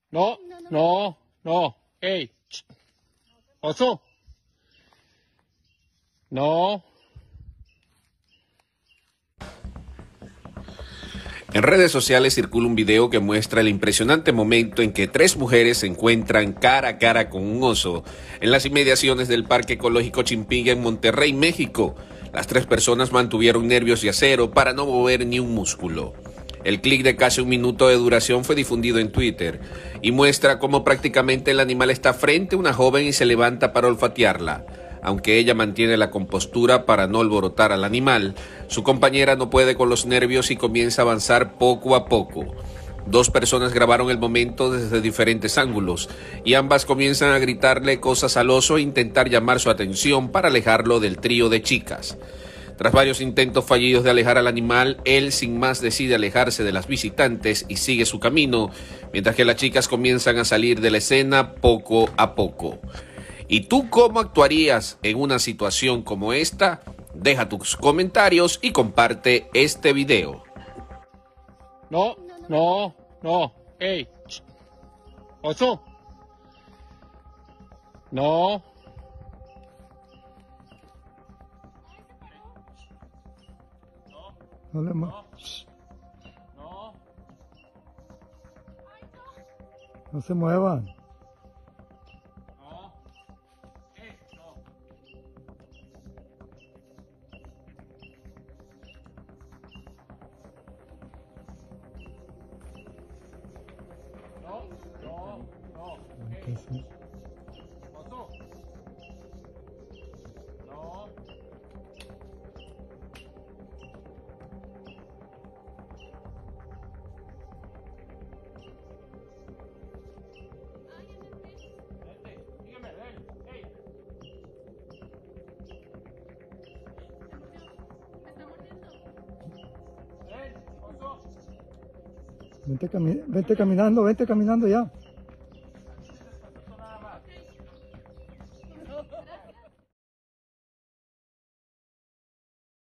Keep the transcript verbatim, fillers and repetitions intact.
No, no, no. Ey, ch- oso. No. En redes sociales circula un video que muestra el impresionante momento en que tres mujeres se encuentran cara a cara con un oso en las inmediaciones del Parque Ecológico Chimpigua en Monterrey, México. Las tres personas mantuvieron nervios de acero para no mover ni un músculo. El clip de casi un minuto de duración fue difundido en Twitter y muestra cómo prácticamente el animal está frente a una joven y se levanta para olfatearla. Aunque ella mantiene la compostura para no alborotar al animal, su compañera no puede con los nervios y comienza a avanzar poco a poco. Dos personas grabaron el momento desde diferentes ángulos y ambas comienzan a gritarle cosas al oso e intentar llamar su atención para alejarlo del trío de chicas. Tras varios intentos fallidos de alejar al animal, él sin más decide alejarse de las visitantes y sigue su camino, mientras que las chicas comienzan a salir de la escena poco a poco. ¿Y tú cómo actuarías en una situación como esta? Deja tus comentarios y comparte este video. No, no, no. Ey, ch- oso. No. No le mu- No. no se muevan. No. Ey, no. No, no, no. ¿Qué es eso? Oso. No. Vente, sígueme, ven. Ey. Ven, oso. Vente, cami- vente caminando, vente caminando ya. Esto nada más.